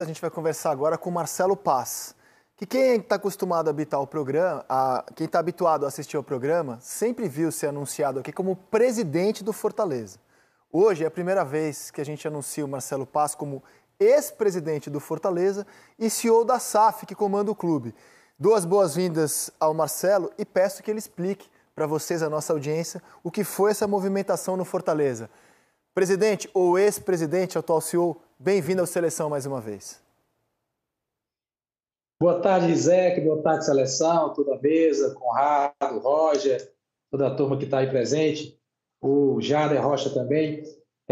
A gente vai conversar agora com o Marcelo Paz, que quem está acostumado a habitar o programa, quem está habituado a assistir ao programa, sempre viu ser anunciado aqui como presidente do Fortaleza. Hoje é a primeira vez que a gente anuncia o Marcelo Paz como ex-presidente do Fortaleza e CEO da SAF, que comanda o clube. Duas boas-vindas ao Marcelo e peço que ele explique para vocês, a nossa audiência, o que foi essa movimentação no Fortaleza. Presidente ou ex-presidente, atual CEO, bem-vindo ao Seleção mais uma vez. Boa tarde, Isaac. Boa tarde, Seleção, toda a mesa, Conrado, Roger, toda a turma que está aí presente, o Jader Rocha também.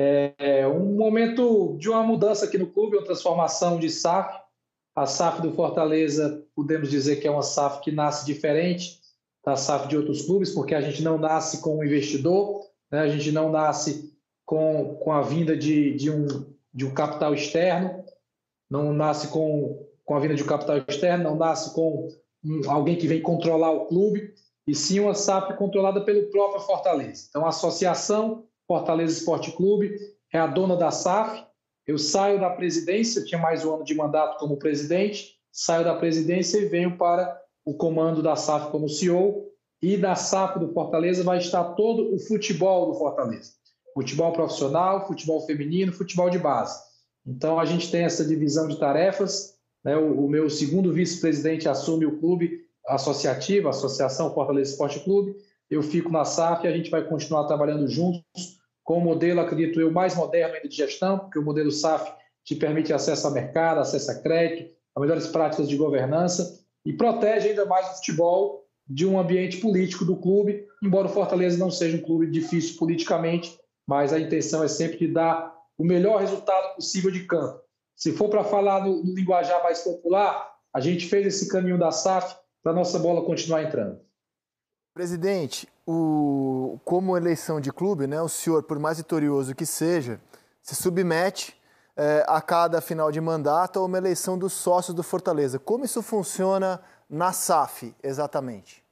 É um momento de uma mudança aqui no clube, uma transformação de SAF. A SAF do Fortaleza, podemos dizer que é uma SAF que nasce diferente da SAF de outros clubes, porque a gente não nasce com um investidor, né? A gente não nasce com a vinda de um capital externo, não nasce com a vinda de um capital externo, não nasce com alguém que vem controlar o clube, e sim uma SAF controlada pelo próprio Fortaleza. Então, a Associação Fortaleza Esporte Clube é a dona da SAF. Eu saio da presidência, tinha mais um ano de mandato como presidente, saio da presidência e venho para o comando da SAF como CEO, e da SAF do Fortaleza vai estar todo o futebol do Fortaleza. Futebol profissional, futebol feminino, futebol de base. Então, a gente tem essa divisão de tarefas, né? O meu segundo vice-presidente assume o clube associativo, a Associação Fortaleza Esporte Clube. Eu fico na SAF e a gente vai continuar trabalhando juntos com o modelo, acredito eu, mais moderno ainda de gestão, porque o modelo SAF te permite acesso a mercado, acesso a crédito, a melhores práticas de governança e protege ainda mais o futebol de um ambiente político do clube, embora o Fortaleza não seja um clube difícil politicamente, mas a intenção é sempre de dar o melhor resultado possível de campo. Se for para falar no linguajar mais popular, a gente fez esse caminho da SAF para a nossa bola continuar entrando. Presidente, como eleição de clube, né, o senhor, por mais vitorioso que seja, se submete a cada final de mandato a uma eleição dos sócios do Fortaleza. Como isso funciona na SAF, exatamente?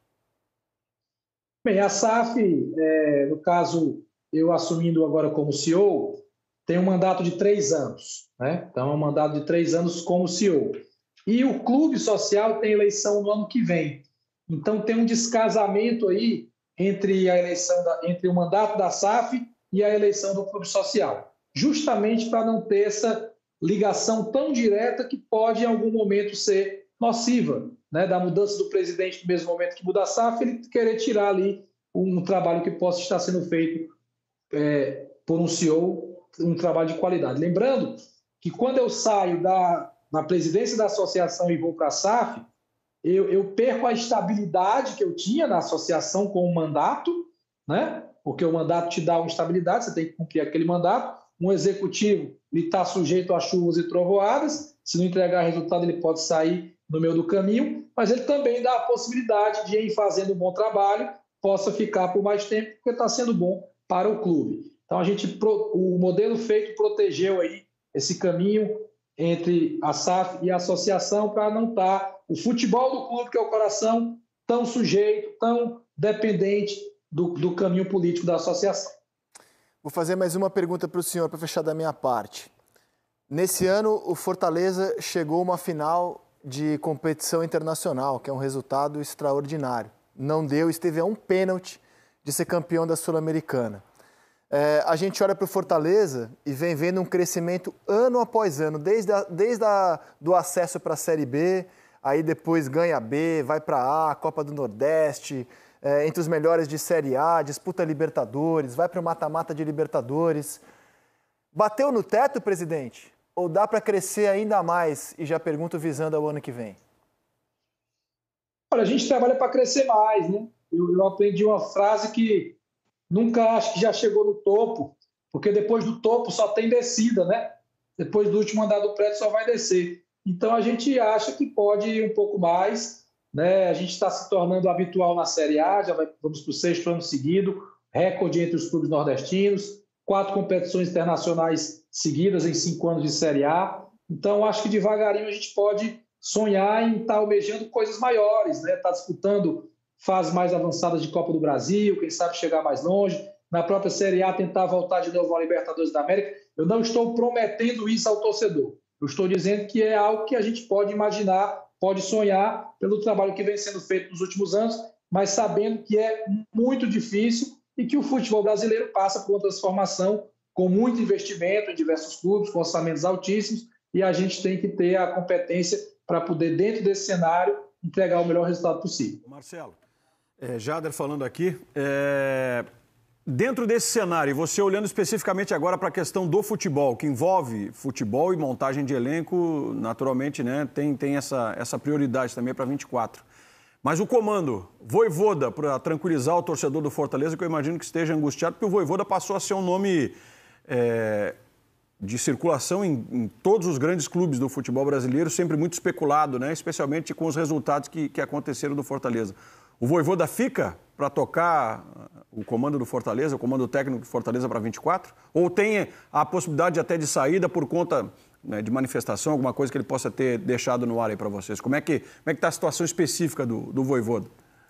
Bem, a SAF, no caso, eu assumindo agora como CEO, tem um mandato de 3 anos, né? Então, é um mandato de 3 anos como CEO. E o clube social tem eleição no ano que vem. Então, tem um descasamento aí entre entre o mandato da SAF e a eleição do clube social, justamente para não ter essa ligação tão direta que pode, em algum momento, ser nociva, né? Da mudança do presidente no mesmo momento que muda a SAF, ele querer tirar ali um trabalho que possa estar sendo feito por um CEO, um trabalho de qualidade. Lembrando que quando eu saio da presidência da associação e vou para a SAF, eu perco a estabilidade que eu tinha na associação com o mandato, né? Porque o mandato te dá uma estabilidade, você tem que cumprir aquele mandato. Um executivo está sujeito a chuvas e trovoadas, se não entregar resultado ele pode sair no meio do caminho, mas ele também dá a possibilidade de ir fazendo um bom trabalho, possa ficar por mais tempo, porque está sendo bom para o clube. Então, o modelo feito protegeu aí esse caminho entre a SAF e a associação para não estar o futebol do clube, que é o coração, tão sujeito, tão dependente do caminho político da associação. Vou fazer mais uma pergunta para o senhor, para fechar da minha parte. Nesse ano, o Fortaleza chegou a uma final de competição internacional, que é um resultado extraordinário. Não deu, esteve a um pênalti de ser campeão da Sul-Americana. A gente olha para o Fortaleza e vem vendo um crescimento ano após ano, desde do acesso para a Série B, aí depois ganha B, vai para A, Copa do Nordeste, entre os melhores de Série A, disputa Libertadores, vai para o mata-mata de Libertadores. Bateu no teto, presidente? Ou dá para crescer ainda mais? E já pergunto visando ao ano que vem. Olha, a gente trabalha para crescer mais, né? Eu aprendi uma frase que nunca acho que já chegou no topo, porque depois do topo só tem descida, né? Depois do último andar do prédio só vai descer. Então a gente acha que pode ir um pouco mais, né? A gente está se tornando habitual na Série A, vamos para o 6º ano seguido, recorde entre os clubes nordestinos, 4 competições internacionais seguidas em 5 anos de Série A. Então acho que devagarinho a gente pode sonhar em estar almejando coisas maiores, né? Está disputando fases mais avançadas de Copa do Brasil, quem sabe chegar mais longe, na própria Série A tentar voltar de novo à Libertadores da América. Eu não estou prometendo isso ao torcedor, Eu estou dizendo que é algo que a gente pode imaginar, pode sonhar pelo trabalho que vem sendo feito nos últimos anos, mas sabendo que é muito difícil e que o futebol brasileiro passa por uma transformação com muito investimento em diversos clubes, com orçamentos altíssimos, e a gente tem que ter a competência para poder, dentro desse cenário, entregar o melhor resultado possível. Marcelo, Jader falando aqui, dentro desse cenário, e você olhando especificamente agora para a questão do futebol, que envolve futebol e montagem de elenco, naturalmente, né, tem essa prioridade também para 24. Mas o comando, Vojvoda, para tranquilizar o torcedor do Fortaleza, que eu imagino que esteja angustiado, porque o Vojvoda passou a ser um nome de circulação em todos os grandes clubes do futebol brasileiro, sempre muito especulado, né? Especialmente com os resultados que aconteceram do Fortaleza. O Vojvoda fica para tocar o comando do Fortaleza, o comando técnico do Fortaleza para 24? Ou tem a possibilidade até de saída por conta, né, de manifestação, alguma coisa que ele possa ter deixado no ar aí para vocês? Como é que está a situação específica do Vojvoda?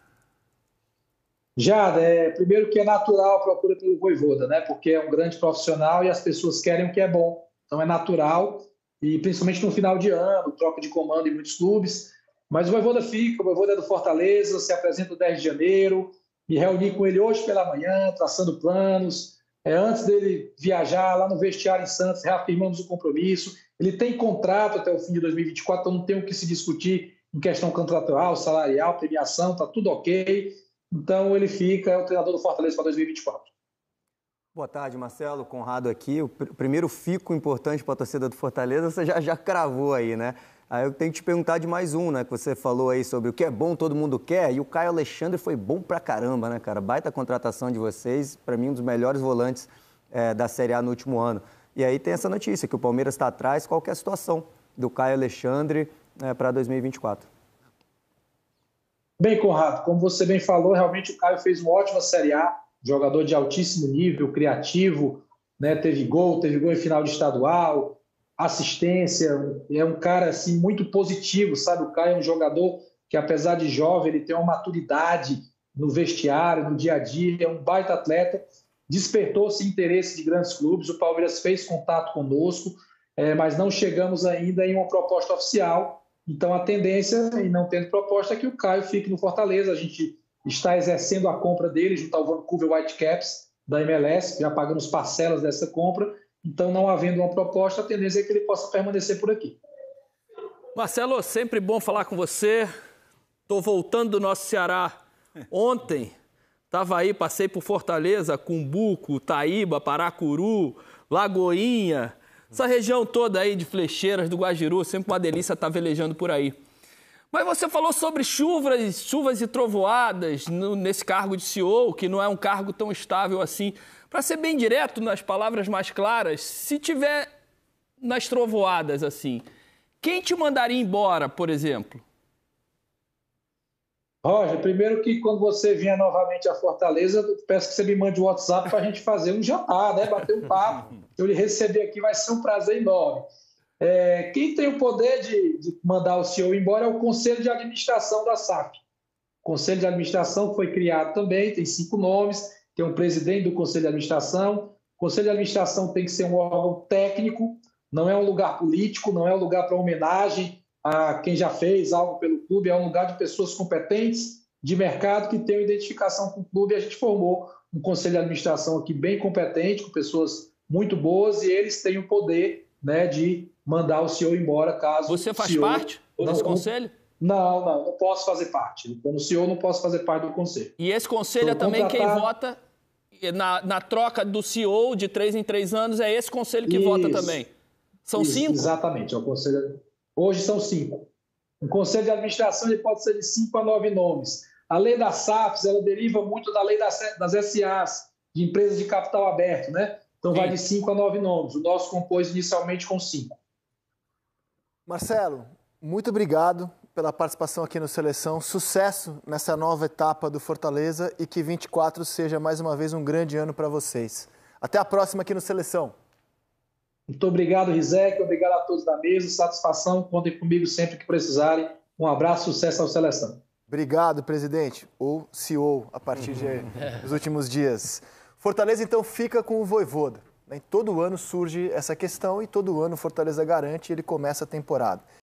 Primeiro que é natural a procura pelo Vojvoda, né? Porque é um grande profissional e as pessoas querem o que é bom. Então é natural, e principalmente no final de ano, troca de comando em muitos clubes. Mas o Vojvoda fica, o Vojvoda é do Fortaleza, se apresenta no 10 de janeiro, me reuni com ele hoje pela manhã, traçando planos. Antes dele viajar lá no vestiário em Santos, reafirmamos o compromisso. Ele tem contrato até o fim de 2024, então não tem o que se discutir em questão contratual, salarial, premiação, está tudo ok. Então ele fica, é o treinador do Fortaleza para 2024. Boa tarde, Marcelo. Conrado aqui. O primeiro fico importante para a torcida do Fortaleza, você já cravou aí, né? Aí eu tenho que te perguntar de mais um, né? Que você falou aí sobre o que é bom, todo mundo quer. E o Caio Alexandre foi bom pra caramba, né, cara? Baita contratação de vocês. Para mim, um dos melhores volantes da Série A no último ano. E aí tem essa notícia, que o Palmeiras está atrás. Qual que é a situação do Caio Alexandre para 2024? Bem, Conrado, como você bem falou, realmente o Caio fez uma ótima Série A, jogador de altíssimo nível, criativo, né? Teve gol em final de estadual, assistência, é um cara assim, muito positivo, sabe? O Caio é um jogador que, apesar de jovem, ele tem uma maturidade no vestiário, no dia a dia, é um baita atleta, despertou-se interesse de grandes clubes, o Palmeiras fez contato conosco, mas não chegamos ainda em uma proposta oficial. Então, a tendência, e não tendo proposta, é que o Caio fique no Fortaleza. A gente está exercendo a compra dele junto ao Vancouver Whitecaps da MLS, já pagamos parcelas dessa compra. Então, não havendo uma proposta, a tendência é que ele possa permanecer por aqui. Marcelo, sempre bom falar com você. Estou voltando do nosso Ceará. Ontem, estava aí, passei por Fortaleza, Cumbuco, Taíba, Paracuru, Lagoinha... Essa região toda aí de Flecheiras, do Guajiru, sempre uma delícia estar velejando por aí. Mas você falou sobre chuvas e trovoadas nesse cargo de CEO, que não é um cargo tão estável assim. Para ser bem direto, nas palavras mais claras, se tiver nas trovoadas assim, quem te mandaria embora, por exemplo? Roger, primeiro que quando você vier novamente a Fortaleza, eu peço que você me mande um WhatsApp para a gente fazer um jantar, né? Bater um papo. Eu lhe receber aqui vai ser um prazer enorme. Quem tem o poder de mandar o CEO embora é o Conselho de Administração da SAF. O Conselho de Administração foi criado também, tem 5 nomes, tem um presidente do Conselho de Administração. O Conselho de Administração tem que ser um órgão técnico, não é um lugar político, não é um lugar para homenagem a quem já fez algo pelo clube, é um lugar de pessoas competentes, de mercado, que tenham identificação com o clube. A gente formou um conselho de administração aqui bem competente, com pessoas muito boas, e eles têm o poder, né, de mandar o CEO embora, caso... Você faz parte desse conselho? Não posso fazer parte. Como CEO, não posso fazer parte do conselho. E esse conselho é também quem vota na troca do CEO de 3 em 3 anos, é esse conselho que vota também? São 5? Exatamente, é o conselho... Hoje são 5. O conselho de administração ele pode ser de 5 a 9 nomes. A lei das SAFs, ela deriva muito da lei das SAs, de empresas de capital aberto, né? Então vai de 5 a 9 nomes. O nosso compôs inicialmente com 5. Marcelo, muito obrigado pela participação aqui no Seleção. Sucesso nessa nova etapa do Fortaleza e que 24 seja mais uma vez um grande ano para vocês. Até a próxima aqui no Seleção. Muito obrigado, Rizek. Obrigado a todos da mesa. Satisfação. Contem comigo sempre que precisarem. Um abraço, sucesso ao Seleção. Obrigado, presidente. Ou CEO, a partir dos últimos dias. Fortaleza, então, fica com o Vojvoda. E todo ano surge essa questão e todo ano o Fortaleza garante e ele começa a temporada.